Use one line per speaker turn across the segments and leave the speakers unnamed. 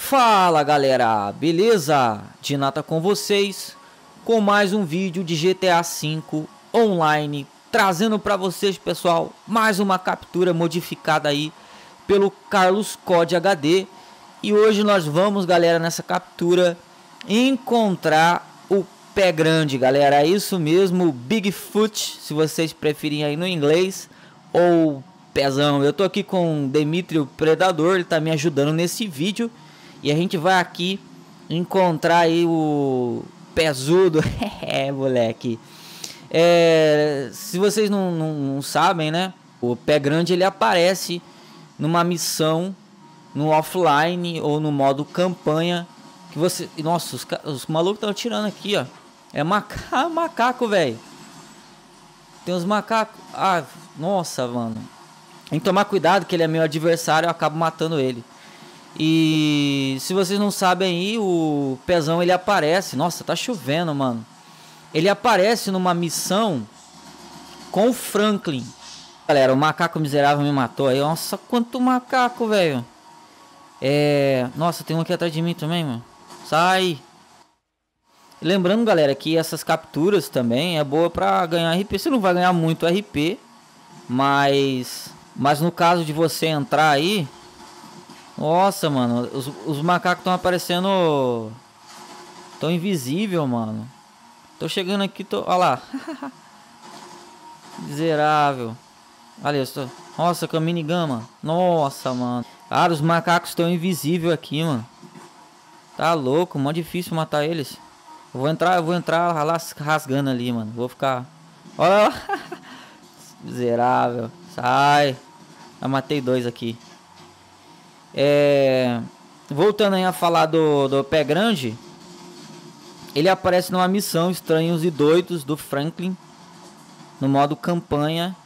Fala galera, beleza? Dinata com vocês com mais um vídeo de GTA V online, trazendo para vocês, pessoal, mais uma captura modificada aí pelo Carlos Code HD. E hoje nós vamos, galera, nessa captura encontrar o pé grande, galera. É isso mesmo, o Bigfoot, se vocês preferirem aí no inglês, ou pezão. Eu tô aqui com o Demetrio o Predador, ele tá me ajudando nesse vídeo. E a gente vai aqui encontrar aí o pezudo. É, moleque. Se vocês não sabem, né? O pé grande ele aparece numa missão no offline ou no modo campanha. Que você. Nossa, os malucos estão atirando aqui, ó. É macaco, velho. Tem uns macacos. Ah, nossa, mano. Tem que tomar cuidado que ele é meu adversário. Eu acabo matando ele. E se vocês não sabem aí, o pezão ele aparece. Nossa, tá chovendo, mano. Ele aparece numa missão com o Franklin. Galera, o macaco miserável me matou aí. Nossa, quanto macaco, velho. Nossa, tem um aqui atrás de mim também, mano. Sai. Lembrando, galera, que essas capturas também é boa pra ganhar RP. Você não vai ganhar muito RP, mas no caso de você entrar aí. Nossa, mano, os macacos estão aparecendo. Tão invisível, mano. Tô chegando aqui, olha lá. Miserável. Olha isso. Nossa, com a minigun, mano. Nossa, mano. Cara, os macacos estão invisíveis aqui, mano. Tá louco, mó difícil matar eles. Eu vou entrar lá rasgando ali, mano. Vou ficar. Olha lá. Miserável. Sai. Já matei dois aqui. Voltando aí a falar do pé grande, ele aparece numa missão Estranhos e Doidos do Franklin no modo campanha,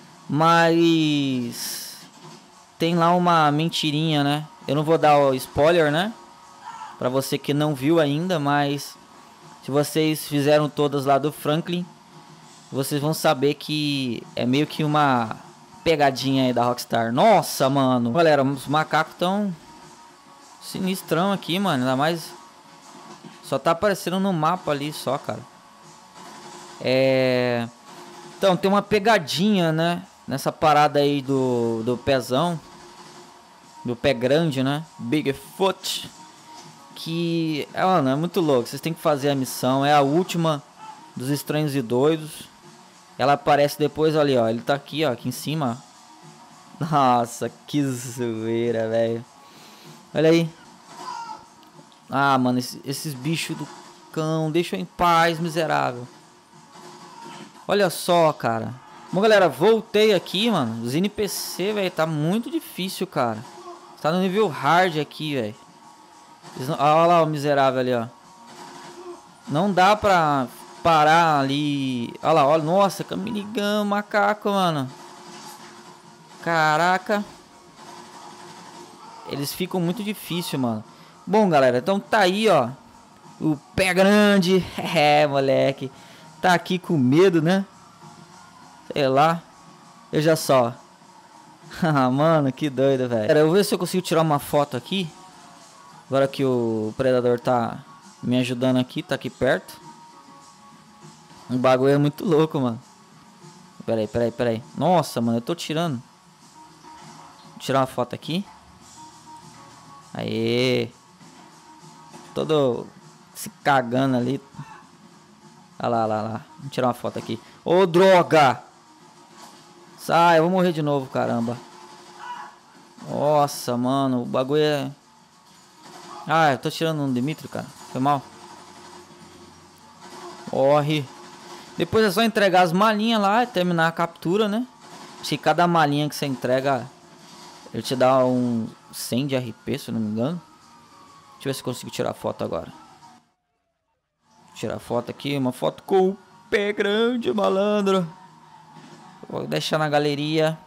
mas tem lá uma mentirinha, né? Eu não vou dar o spoiler, né? Pra você que não viu ainda, mas se vocês fizeram todas lá do Franklin, vocês vão saber que é meio que uma pegadinha aí da Rockstar. Nossa, mano. Galera, os macacos tão sinistrão aqui, mano. Ainda mais só tá aparecendo no mapa ali só, cara. Então, tem uma pegadinha, né? Nessa parada aí do pezão. Do pé grande, né? Bigfoot. Que, mano, é muito louco. Vocês têm que fazer a missão. É a última dos Estranhos e Doidos. Ela aparece depois, olha, ó. Ele tá aqui, ó, aqui em cima. Nossa, que zoeira, velho. Olha aí. Ah, mano, esses bichos do cão. Deixa eu em paz, miserável. Olha só, cara. Bom, galera, voltei aqui, mano. Os NPC, velho, tá muito difícil, cara. Tá no nível hard aqui, velho. Olha lá o miserável ali, ó. Não dá pra parar ali. Olha lá, olha. Nossa, com a minigun, macaco, mano. Caraca. Eles ficam muito difícil, mano. Bom, galera, então tá aí, ó. O pé grande. Moleque. Tá aqui com medo, né? Sei lá. Veja só. Mano, que doido, velho. Eu vou ver se eu consigo tirar uma foto aqui. Agora que o predador tá me ajudando aqui. Tá aqui perto. O bagulho é muito louco, mano. Pera aí. Nossa, mano, eu tô tirando. Vou tirar uma foto aqui. Aê. Todo se cagando ali. Olha lá. Vou tirar uma foto aqui. Ô, droga. Sai, eu vou morrer de novo, caramba. Nossa, mano, o bagulho é... Ah, eu tô tirando um Demetrio, cara. Foi mal. Morre. Depois é só entregar as malinhas lá e terminar a captura, né? Se cada malinha que você entrega, ele te dá um 100 de RP, se eu não me engano. Deixa eu ver se eu consigo tirar a foto agora. Tirar a foto aqui, uma foto com o pé grande, malandro. Vou deixar na galeria.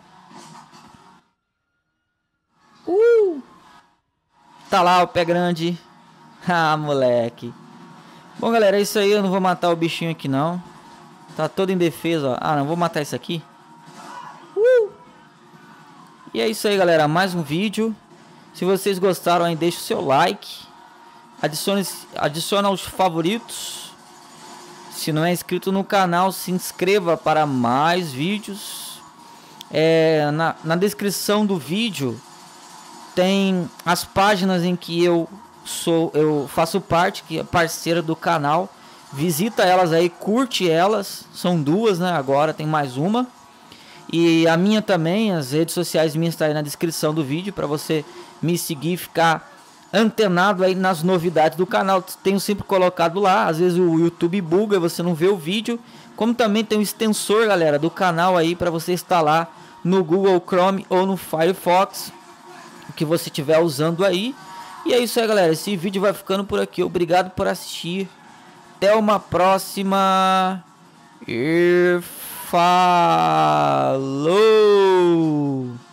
Tá lá o pé grande. Ah, moleque. Bom, galera, é isso aí. Eu não vou matar o bichinho aqui, não. Tá todo indefeso, ó. Ah, não vou matar isso aqui. E é isso aí, galera. Mais um vídeo. Se vocês gostaram, aí deixa o seu like, adicione aos favoritos. Se não é inscrito no canal, se inscreva para mais vídeos. Na descrição do vídeo tem as páginas em que eu faço parte, que é parceira do canal. Visita elas aí, curte elas. São duas, né? Agora tem mais uma. E a minha também, as redes sociais minhas estão aí na descrição do vídeo para você me seguir e ficar antenado aí nas novidades do canal. Tenho sempre colocado lá. Às vezes o YouTube buga e você não vê o vídeo. Como também tem um extensor, galera, do canal aí para você instalar no Google Chrome ou no Firefox, o que você estiver usando aí. E é isso aí, galera. Esse vídeo vai ficando por aqui. Obrigado por assistir. Até uma próxima. E falou!